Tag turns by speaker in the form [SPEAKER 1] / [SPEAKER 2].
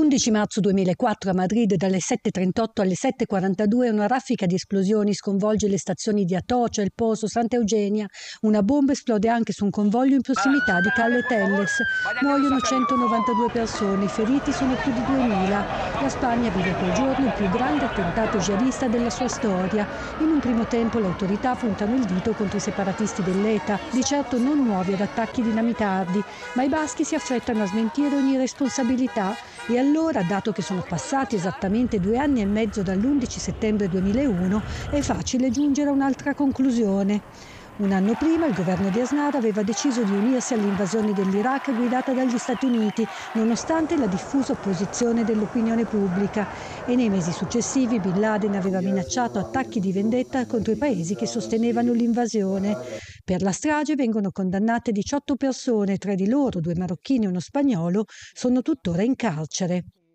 [SPEAKER 1] L'11 marzo 2004 a Madrid dalle 7:38 alle 7:42 una raffica di esplosioni sconvolge le stazioni di Atocha, El Pozo, Santa Eugenia. Una bomba esplode anche su un convoglio in prossimità di Calle Telles. Muoiono 192 persone, i feriti sono più di 2000. La Spagna vive quel giorno il più grande attentato jihadista della sua storia. In un primo tempo le autorità puntano il dito contro i separatisti dell'ETA, di certo non nuovi ad attacchi dinamitardi, ma i baschi si affrettano a smentire ogni responsabilità. E allora, dato che sono passati esattamente 2 anni e mezzo dall'11 settembre 2001, è facile giungere a un'altra conclusione. Un anno prima il governo di Aznar aveva deciso di unirsi all'invasione dell'Iraq guidata dagli Stati Uniti, nonostante la diffusa opposizione dell'opinione pubblica. E nei mesi successivi Bin Laden aveva minacciato attacchi di vendetta contro i paesi che sostenevano l'invasione. Per la strage vengono condannate 18 persone, 3 di loro, 2 marocchini e uno spagnolo, sono tuttora in carcere.